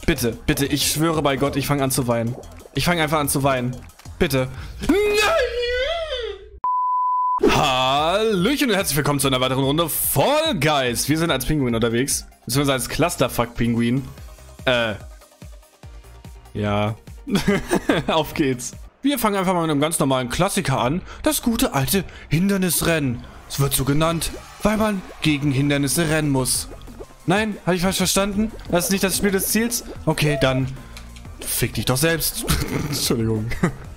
Bitte, bitte, ich schwöre bei Gott, ich fange an zu weinen. Ich fange einfach an zu weinen. Bitte. Nein! Hallöchen und herzlich willkommen zu einer weiteren Runde Fall Guys. Wir sind als Pinguin unterwegs. Beziehungsweise als Clusterfuck-Pinguin. Ja. Auf geht's. Wir fangen einfach mal mit einem ganz normalen Klassiker an. Das gute alte Hindernisrennen. Es wird so genannt, weil man gegen Hindernisse rennen muss. Nein? Habe ich falsch verstanden? Das ist nicht das Spiel des Ziels? Okay, dann fick dich doch selbst. Entschuldigung.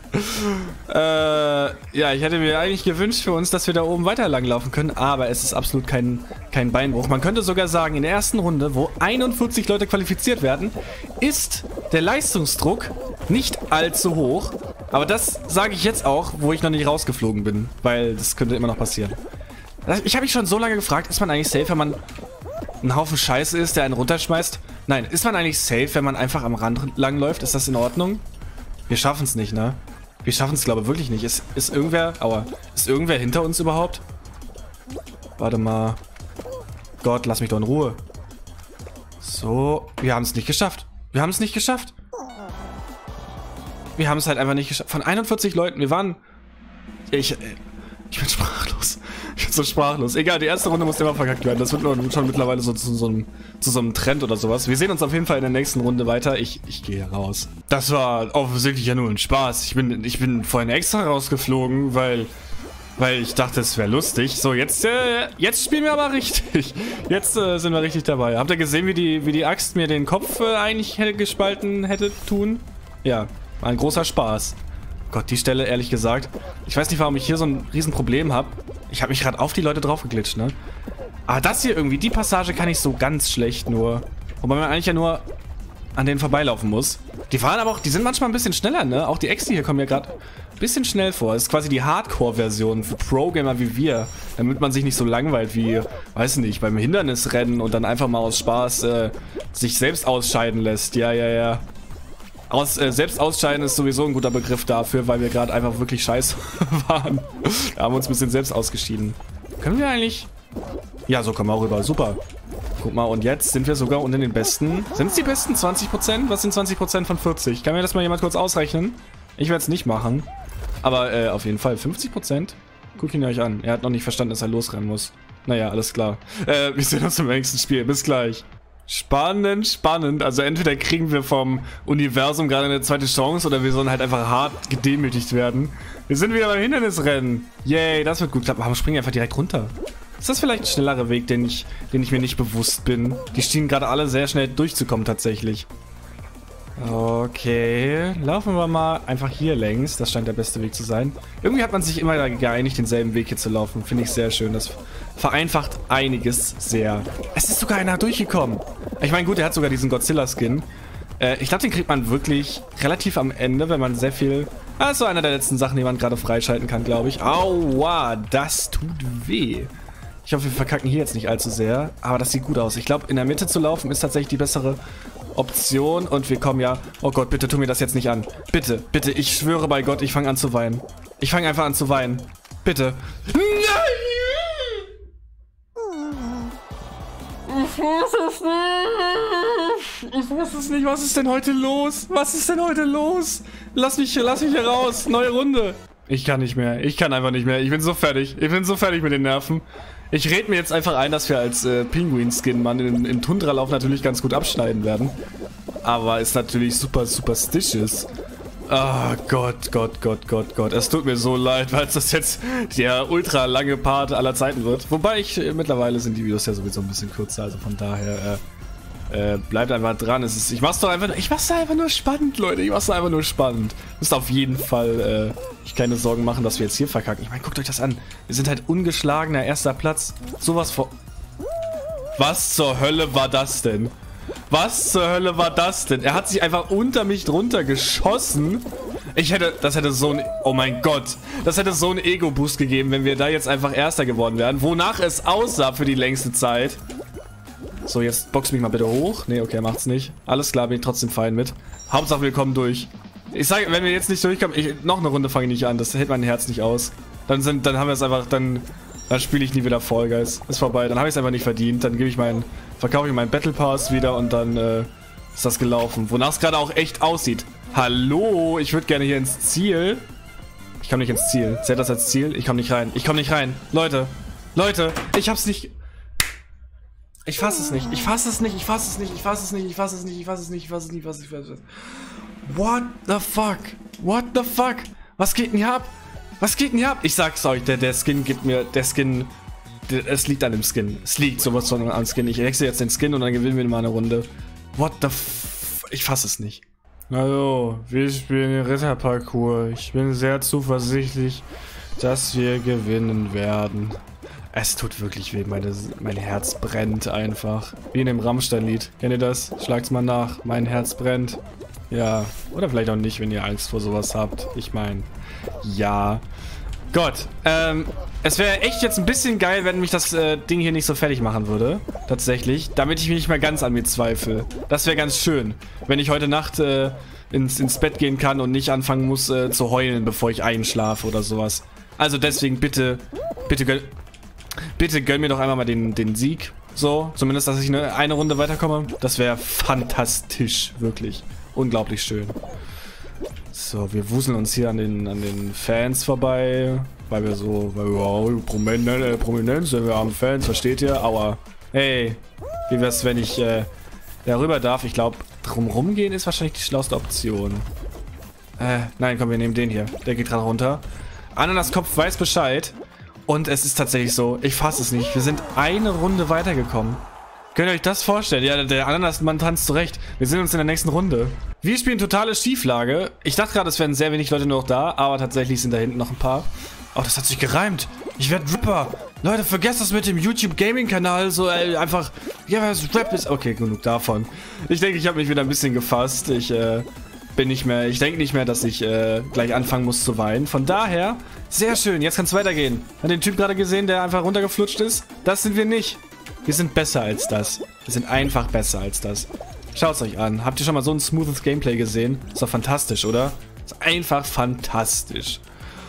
Ja, ich hätte mir eigentlich gewünscht für uns, dass wir da oben weiter langlaufen können, aber es ist absolut kein Beinbruch. Man könnte sogar sagen, in der ersten Runde, wo 41 Leute qualifiziert werden, ist der Leistungsdruck nicht allzu hoch. Aber das sage ich jetzt auch, wo ich noch nicht rausgeflogen bin, weil das könnte immer noch passieren. Ich habe mich schon so lange gefragt, ist man eigentlich safe, wenn man ein Haufen Scheiße ist, der einen runterschmeißt? Nein, ist man eigentlich safe, wenn man einfach am Rand langläuft? Ist das in Ordnung? Wir schaffen es nicht, ne? Wir schaffen es, glaube ich, wirklich nicht. Ist irgendwer... Aua. Ist irgendwer hinter uns überhaupt? Warte mal. Gott, lass mich doch in Ruhe. So. Wir haben es nicht geschafft. Wir haben es nicht geschafft. Wir haben es halt einfach nicht geschafft. Von 41 Leuten, wir waren... Ich bin sprachlos. Ich bin so sprachlos. Egal, die erste Runde muss immer verkackt werden. Das wird schon mittlerweile so zu so einem Trend oder sowas. Wir sehen uns auf jeden Fall in der nächsten Runde weiter. Ich gehe raus. Das war offensichtlich ja nur ein Spaß. Ich bin vorhin extra rausgeflogen, weil ich dachte, es wäre lustig. So, jetzt spielen wir aber richtig. Jetzt sind wir richtig dabei. Habt ihr gesehen, wie die Axt mir den Kopf eigentlich gespalten hätte tun? Ja, war ein großer Spaß. Gott, die Stelle, ehrlich gesagt. Ich weiß nicht, warum ich hier so ein Riesenproblem habe. Ich habe mich gerade auf die Leute drauf geglitscht, ne? Aber das hier irgendwie, die Passage kann ich so ganz schlecht nur. Wobei man eigentlich ja nur an denen vorbeilaufen muss. Die fahren aber auch, die sind manchmal ein bisschen schneller, ne? Auch die Äxte hier kommen ja gerade ein bisschen schnell vor. Das ist quasi die Hardcore-Version für Pro-Gamer wie wir. Damit man sich nicht so langweilt wie, weiß nicht, beim Hindernisrennen und dann einfach mal aus Spaß sich selbst ausscheiden lässt. Ja. Selbst ausscheiden ist sowieso ein guter Begriff dafür, weil wir gerade einfach wirklich scheiße waren. Da haben wir uns ein bisschen selbst ausgeschieden. Können wir eigentlich... Ja, so kommen wir auch rüber. Super. Guck mal, und jetzt sind wir sogar unter den Besten. Sind es die besten 20%? Was sind 20% von 40? Kann mir das mal jemand kurz ausrechnen? Ich werde es nicht machen. Aber auf jeden Fall 50%. Guckt ihn euch an. Er hat noch nicht verstanden, dass er losrennen muss. Naja, alles klar. Wir sehen uns im nächsten Spiel. Bis gleich. Spannend, spannend. Also entweder kriegen wir vom Universum gerade eine zweite Chance oder wir sollen halt einfach hart gedemütigt werden. Wir sind wieder beim Hindernisrennen. Yay, das wird gut klappen. Aber springen einfach direkt runter. Ist das vielleicht ein schnellerer Weg, den ich mir nicht bewusst bin? Die schienen gerade alle sehr schnell durchzukommen tatsächlich. Okay, laufen wir mal einfach hier längs. Das scheint der beste Weg zu sein. Irgendwie hat man sich immer geeinigt, denselben Weg hier zu laufen. Finde ich sehr schön. Das vereinfacht einiges sehr. Es ist sogar einer durchgekommen. Ich meine, gut, er hat sogar diesen Godzilla-Skin. Ich glaube, den kriegt man wirklich relativ am Ende, wenn man sehr viel... Das ist so einer der letzten Sachen, die man gerade freischalten kann, glaube ich. Aua, das tut weh. Ich hoffe, wir verkacken hier jetzt nicht allzu sehr. Aber das sieht gut aus. Ich glaube, in der Mitte zu laufen ist tatsächlich die bessere Option. Und wir kommen ja... Oh Gott, bitte tu mir das jetzt nicht an. Bitte, bitte, ich schwöre bei Gott, ich fange an zu weinen. Ich fange einfach an zu weinen. Bitte. Nein! Ich weiß es nicht. Was ist denn heute los? Was ist denn heute los? Lass mich hier raus. Neue Runde. Ich kann nicht mehr. Ich kann einfach nicht mehr. Ich bin so fertig. Ich bin so fertig mit den Nerven. Ich rede mir jetzt einfach ein, dass wir als Pinguin-Skin-Mann im Tundralauf natürlich ganz gut abschneiden werden. Aber ist natürlich super superstitious. Ah, Gott. Es tut mir so leid, weil das jetzt der ultra lange Part aller Zeiten wird. Wobei mittlerweile sind die Videos ja sowieso ein bisschen kürzer, also von daher bleibt einfach dran. Ich mach's einfach nur spannend, Leute. Ich mach's einfach nur spannend. Müsst auf jeden Fall euch keine Sorgen machen, dass wir jetzt hier verkacken. Ich meine, guckt euch das an. Wir sind halt ungeschlagener erster Platz. Sowas vor... Was zur Hölle war das denn? Was zur Hölle war das denn? Er hat sich einfach unter mich drunter geschossen. Das hätte so ein... Oh mein Gott. Das hätte so einen Ego-Boost gegeben, wenn wir da jetzt einfach Erster geworden wären. Wonach es aussah für die längste Zeit. So, jetzt box mich mal bitte hoch. Nee, okay, macht's nicht. Alles klar, bin ich trotzdem fein mit. Hauptsache, wir kommen durch. Ich sage, wenn wir jetzt nicht durchkommen... noch eine Runde fange ich nicht an. Das hält mein Herz nicht aus. Dann haben wir es einfach... Dann spiele ich nie wieder Fall Guys. Ist vorbei. Dann habe ich es einfach nicht verdient. Dann verkaufe ich meinen Battle Pass wieder und dann ist das gelaufen. Wonach es gerade auch echt aussieht. Hallo, ich würde gerne hier ins Ziel. Ich komme nicht ins Ziel. Zählt das als Ziel? Ich komme nicht rein. Ich komme nicht rein. Leute, ich hab's nicht... Ich fasse es nicht. Ich fasse es nicht. Ich fasse es nicht. Ich fasse es nicht. Ich fasse es nicht. Ich fasse es nicht. Ich fasse es nicht. Ich fasse es nicht. What the fuck? What the fuck? Was geht denn hier ab? Was geht denn hier ab? Ich sag's euch, der Skin gibt mir... Der Skin... Es liegt an dem Skin. Es liegt sowas von am Skin. Ich wechsle jetzt den Skin und dann gewinnen wir mal eine Runde. What the f... Ich fasse es nicht. Hallo, wir spielen den Ritterparcours. Ich bin sehr zuversichtlich, dass wir gewinnen werden. Es tut wirklich weh, mein Herz brennt einfach. Wie in dem Rammstein-Lied. Kennt ihr das? Schlagt's mal nach. Mein Herz brennt. Ja, oder vielleicht auch nicht, wenn ihr Angst vor sowas habt. Ich meine, ja. Gott, es wäre echt jetzt ein bisschen geil, wenn mich das Ding hier nicht so fertig machen würde. Tatsächlich. Damit ich mich nicht mehr ganz an mir zweifle. Das wäre ganz schön. Wenn ich heute Nacht ins Bett gehen kann und nicht anfangen muss zu heulen, bevor ich einschlafe oder sowas. Also deswegen bitte gönn mir doch einmal mal den Sieg. So, zumindest, dass ich eine Runde weiterkomme. Das wäre fantastisch, wirklich. Unglaublich schön. So, wir wuseln uns hier an den Fans vorbei. Weil wir Prominenz, wir haben Fans, versteht ihr? Aua. Hey, wie wär's, wenn ich darüber darf? Ich glaube, drumrum gehen ist wahrscheinlich die schlauste Option. Nein, komm, wir nehmen den hier. Der geht gerade runter. Ananaskopf weiß Bescheid. Und es ist tatsächlich so, ich fasse es nicht. Wir sind eine Runde weitergekommen. Könnt ihr euch das vorstellen? Ja, der Ananasmann tanzt zurecht. Wir sehen uns in der nächsten Runde. Wir spielen totale Schieflage. Ich dachte gerade, es wären sehr wenig Leute nur noch da, aber tatsächlich sind da hinten noch ein paar. Oh, das hat sich gereimt. Ich werde Rapper. Leute, vergesst das mit dem YouTube-Gaming-Kanal. So einfach, ja, was Rap ist. Okay, genug davon. Ich denke, ich habe mich wieder ein bisschen gefasst. Ich denke nicht mehr, dass ich gleich anfangen muss zu weinen. Von daher, sehr schön. Jetzt kann es weitergehen. Hat den Typ gerade gesehen, der einfach runtergeflutscht ist? Das sind wir nicht. Wir sind besser als das. Wir sind einfach besser als das. Schaut's euch an. Habt ihr schon mal so ein smoothes Gameplay gesehen? Ist doch fantastisch, oder? Ist einfach fantastisch.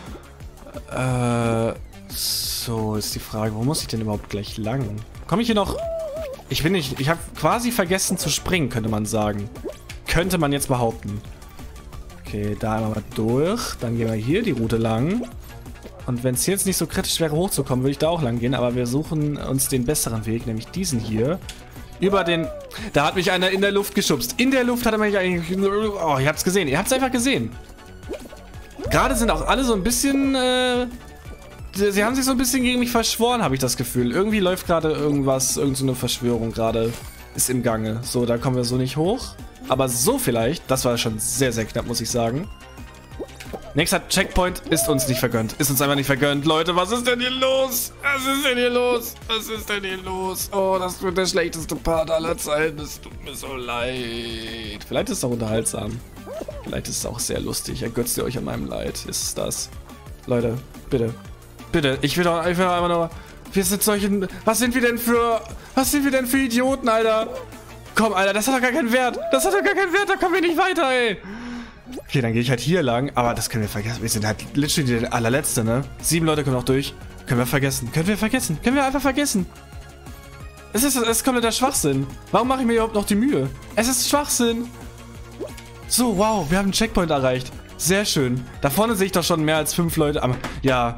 So, ist die Frage, wo muss ich denn überhaupt gleich lang? Komme ich hier noch... Ich habe quasi vergessen zu springen, könnte man sagen. Könnte man jetzt behaupten. Okay, da einmal mal durch. Dann gehen wir hier die Route lang. Und wenn es jetzt nicht so kritisch wäre, hochzukommen, würde ich da auch lang gehen. Aber wir suchen uns den besseren Weg, nämlich diesen hier. Über den... Da hat mich einer in der Luft geschubst. In der Luft hat er mich eigentlich... Oh, ihr habt es gesehen. Ihr habt es einfach gesehen. Gerade sind auch alle so ein bisschen... Sie haben sich so ein bisschen gegen mich verschworen, habe ich das Gefühl. Irgendwie läuft gerade irgendwas, irgendeine Verschwörung gerade ist im Gange. So, da kommen wir so nicht hoch. Aber so vielleicht, das war schon sehr, sehr knapp, muss ich sagen. Nächster Checkpoint ist uns nicht vergönnt. Ist uns einfach nicht vergönnt. Leute, was ist denn hier los? Was ist denn hier los? Was ist denn hier los? Oh, das wird der schlechteste Part aller Zeiten. Es tut mir so leid. Vielleicht ist es auch unterhaltsam. Vielleicht ist es auch sehr lustig. Ergötzt ihr euch an meinem Leid? Ist es das? Leute, bitte. Bitte, ich will doch einfach nur... Wir sind solche... Was sind wir denn für Idioten, Alter? Komm, Alter, das hat doch gar keinen Wert. Das hat doch gar keinen Wert, da kommen wir nicht weiter, ey. Okay, dann gehe ich halt hier lang, aber das können wir vergessen. Wir sind halt literally der allerletzte, ne? 7 Leute kommen noch durch. Können wir vergessen. Können wir vergessen. Können wir einfach vergessen. Es ist kompletter Schwachsinn. Warum mache ich mir überhaupt noch die Mühe? Es ist Schwachsinn. So, wow, wir haben einen Checkpoint erreicht. Sehr schön. Da vorne sehe ich doch schon mehr als 5 Leute. Aber, ja...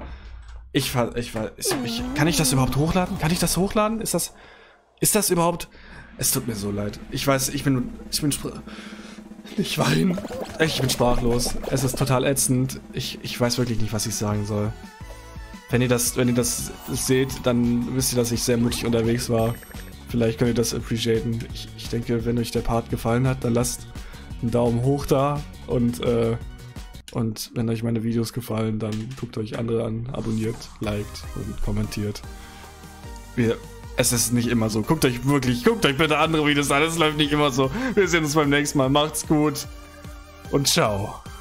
Kann ich das überhaupt hochladen? Kann ich das hochladen? Ist das überhaupt... Es tut mir so leid. Ich weiß, ich bin sprachlos. Es ist total ätzend. Ich weiß wirklich nicht, was ich sagen soll. Wenn ihr das seht, dann wisst ihr, dass ich sehr mutig unterwegs war. Vielleicht könnt ihr das appreciaten. Ich denke, wenn euch der Part gefallen hat, dann lasst einen Daumen hoch da und wenn euch meine Videos gefallen, dann guckt euch andere an, abonniert, liked und kommentiert. Es ist nicht immer so. Guckt euch bitte andere Videos an. Es läuft nicht immer so. Wir sehen uns beim nächsten Mal. Macht's gut und ciao.